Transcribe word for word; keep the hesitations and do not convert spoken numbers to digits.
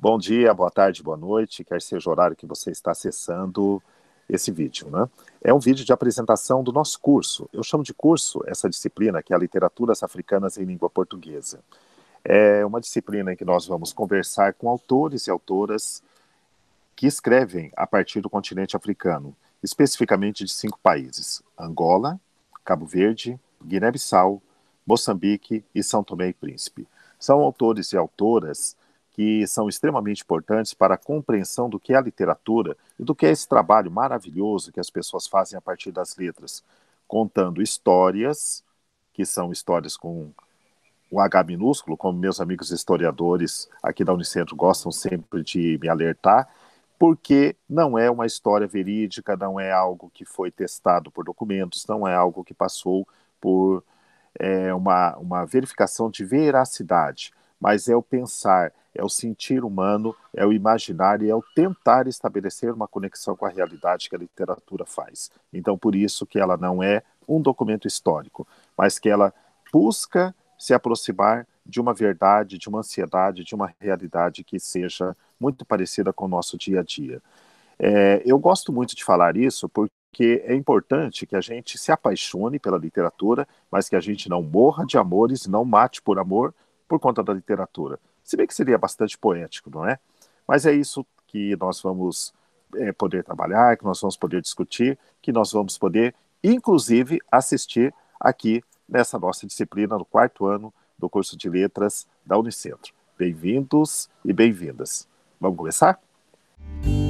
Bom dia, boa tarde, boa noite, quer seja o horário que você está acessando esse vídeo, né? É um vídeo de apresentação do nosso curso. Eu chamo de curso essa disciplina que é a Literaturas Africanas em Língua Portuguesa. É uma disciplina em que nós vamos conversar com autores e autoras que escrevem a partir do continente africano, especificamente de cinco países: Angola, Cabo Verde, Guiné-Bissau, Moçambique e São Tomé e Príncipe. São autores e autoras que são extremamente importantes para a compreensão do que é a literatura e do que é esse trabalho maravilhoso que as pessoas fazem a partir das letras, contando histórias, que são histórias com o H minúsculo, como meus amigos historiadores aqui da Unicentro gostam sempre de me alertar, porque não é uma história verídica, não é algo que foi testado por documentos, não é algo que passou por é, uma, uma verificação de veracidade, mas é o pensar, é o sentir humano, é o imaginar e é o tentar estabelecer uma conexão com a realidade que a literatura faz. Então, por isso que ela não é um documento histórico, mas que ela busca se aproximar de uma verdade, de uma ansiedade, de uma realidade que seja muito parecida com o nosso dia a dia. É, eu gosto muito de falar isso porque é importante que a gente se apaixone pela literatura, mas que a gente não morra de amores, não mate por amor por conta da literatura. Se bem que seria bastante poético, não é? Mas é isso que nós vamos é, poder trabalhar, que nós vamos poder discutir, que nós vamos poder, inclusive, assistir aqui nessa nossa disciplina no quarto ano do curso de letras da Unicentro. Bem-vindos e bem-vindas. Vamos começar?